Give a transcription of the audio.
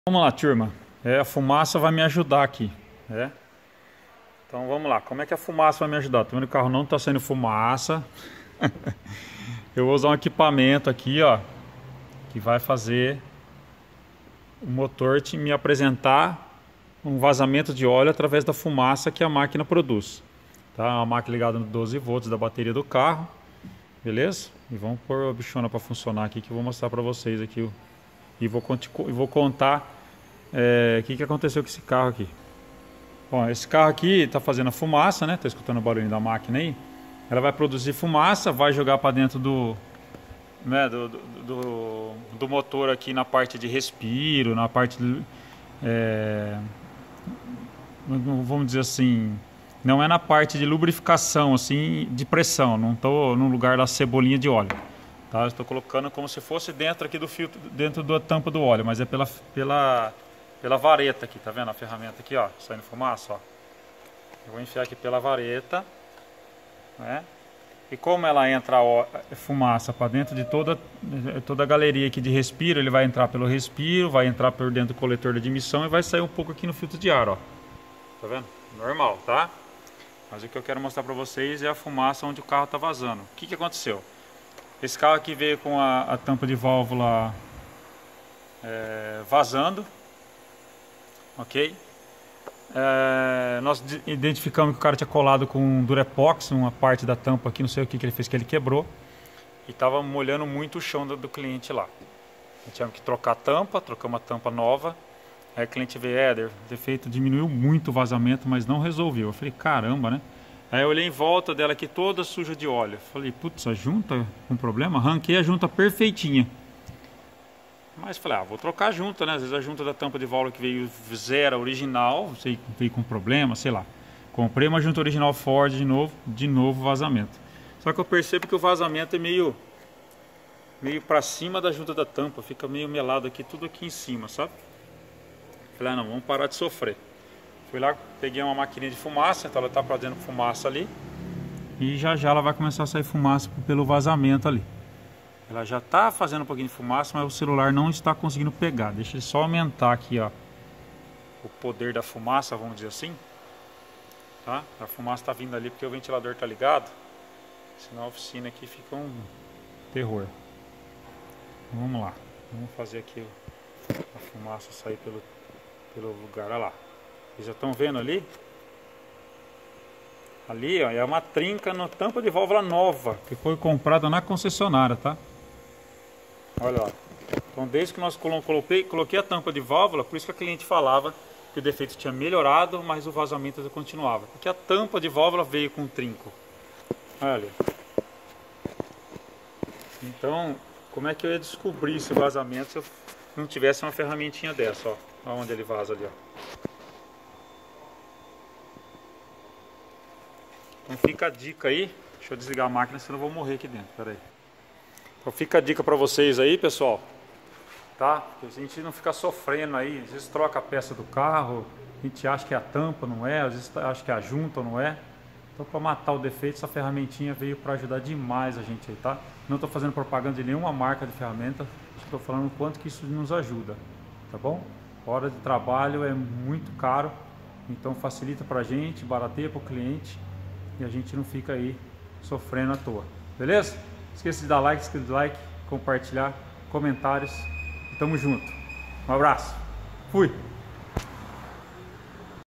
Vamos lá, turma. A fumaça vai me ajudar aqui. Então vamos lá. Como é que a fumaça vai me ajudar? Tô vendo que o carro não está saindo fumaça. Eu vou usar um equipamento aqui, ó, que vai fazer o motor me apresentar um vazamento de óleo através da fumaça que a máquina produz. Tá? A máquina ligada no 12 volts da bateria do carro. Beleza? E vamos pôr a bichona para funcionar aqui, que eu vou mostrar para vocês aqui. E vou contar o que aconteceu com esse carro aqui. Bom, esse carro aqui está fazendo a fumaça, né? Tá escutando o barulho da máquina aí? Ela vai produzir fumaça, vai jogar para dentro do motor aqui na parte de respiro, na parte vamos dizer assim, não é na parte de lubrificação, assim, de pressão. Não estou no lugar da cebolinha de óleo. Tá? Estou colocando como se fosse dentro aqui do filtro, dentro da tampa do óleo, mas é pela vareta aqui, tá vendo a ferramenta aqui, ó, saindo fumaça, ó. Eu vou enfiar aqui pela vareta, né? E como ela entra fumaça para dentro de toda a galeria aqui de respiro, ele vai entrar pelo respiro, vai entrar por dentro do coletor de admissão e vai sair um pouco aqui no filtro de ar, ó. Tá vendo? Normal, tá? Mas o que eu quero mostrar para vocês é a fumaça onde o carro tá vazando. O que aconteceu? Esse carro aqui veio com a tampa de válvula vazando, ok? Nós identificamos que o cara tinha colado com um Durepox, uma parte da tampa aqui, não sei o que ele fez, que ele quebrou. E estava molhando muito o chão do cliente lá. Tivemos que trocar a tampa, trocamos a tampa nova. Aí o cliente veio, Éder, o defeito diminuiu muito o vazamento, mas não resolveu. Eu falei, caramba, né? Aí eu olhei em volta dela aqui toda suja de óleo. Falei, putz, a junta com problema? Arranquei a junta perfeitinha. Mas falei, vou trocar a junta, né? Às vezes a junta da tampa de válvula que veio zero original, sei que veio com problema, sei lá. Comprei uma junta original Ford de novo vazamento. Só que eu percebo que o vazamento é meio pra cima da junta da tampa, fica meio melado aqui, tudo aqui em cima, sabe? Falei, não, vamos parar de sofrer. Fui lá, peguei uma maquininha de fumaça, então ela está fazendo fumaça ali. E já ela vai começar a sair fumaça pelo vazamento ali. Ela já está fazendo um pouquinho de fumaça, mas o celular não está conseguindo pegar. Deixa ele só aumentar aqui, ó, o poder da fumaça, vamos dizer assim. Tá? A fumaça está vindo ali porque o ventilador está ligado. Senão a oficina aqui fica um terror. Vamos lá. Vamos fazer aqui a fumaça sair pelo lugar. Olha lá. Vocês já estão vendo ali? Ali, ó, é uma trinca na tampa de válvula nova, que foi comprada na concessionária, tá? Olha lá. Então desde que nós coloquei a tampa de válvula, por isso que a cliente falava que o defeito tinha melhorado, mas o vazamento continuava. Porque a tampa de válvula veio com trinco. Olha ali. Então, como é que eu ia descobrir esse vazamento se eu não tivesse uma ferramentinha dessa, ó? Olha onde ele vaza ali, ó. Então fica a dica aí. Deixa eu desligar a máquina, senão eu vou morrer aqui dentro. Pera aí. Então fica a dica para vocês aí, pessoal. Tá? Porque a gente não fica sofrendo aí. Às vezes troca a peça do carro, a gente acha que é a tampa, não é. Às vezes acha que é a junta, não é. Então para matar o defeito, essa ferramentinha veio para ajudar demais a gente aí, tá? Não estou fazendo propaganda de nenhuma marca de ferramenta. Estou falando o quanto que isso nos ajuda. Tá bom? Hora de trabalho é muito caro. Então facilita pra gente, barateia para o cliente. E a gente não fica aí sofrendo à toa. Beleza? Não esqueça de dar like, compartilhar, comentários. E tamo junto. Um abraço. Fui!